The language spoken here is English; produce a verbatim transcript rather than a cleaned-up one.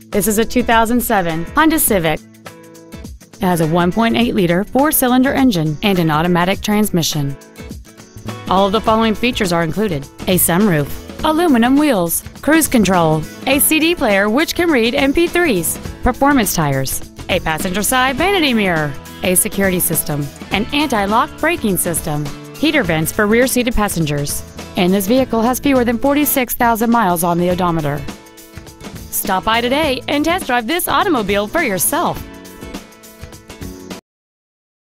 This is a two thousand seven Honda Civic. It has a one point eight liter four-cylinder engine and an automatic transmission. All of the following features are included: a sunroof, aluminum wheels, cruise control, a C D player which can read M P threes, performance tires, a passenger side vanity mirror, a security system, an anti-lock braking system, heater vents for rear-seated passengers, and this vehicle has fewer than forty-six thousand miles on the odometer. Stop by today and test drive this automobile for yourself.